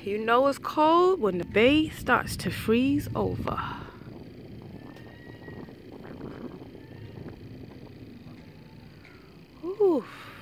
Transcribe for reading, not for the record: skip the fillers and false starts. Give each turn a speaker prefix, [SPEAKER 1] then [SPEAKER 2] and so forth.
[SPEAKER 1] You know it's cold when the bay starts to freeze over. Ooh.